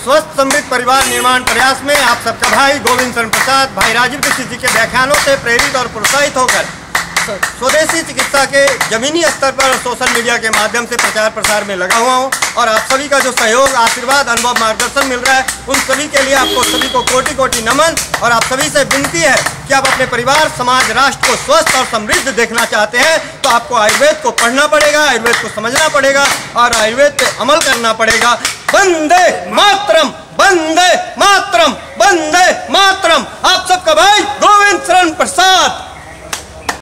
स्वस्थ समृद्ध परिवार निर्माण प्रयास में आप सबका भाई गोविंद शरण प्रसाद, भाई राजीव दीक्षित जी के व्याख्यानों से प्रेरित और प्रोत्साहित होकर स्वदेशी चिकित्सा के जमीनी स्तर पर सोशल मीडिया के माध्यम से प्रचार प्रसार में लगा हुआ हूं और आप सभी का जो सहयोग, आशीर्वाद, अनुभव, मार्गदर्शन मिल रहा है, उन सभी के लिए आपको सभी को कोटि कोटि नमन। और आप सभी से विनती है कि आप अपने परिवार, समाज, राष्ट्र को स्वस्थ और समृद्ध देखना चाहते हैं तो आपको आयुर्वेद को पढ़ना पड़ेगा, आयुर्वेद को समझना पड़ेगा और आयुर्वेद पे अमल करना पड़ेगा। वंदे मातरम, वंदे मातरम, वंदे मातरम। आप सबका भाई गोविंद शरण प्रसाद।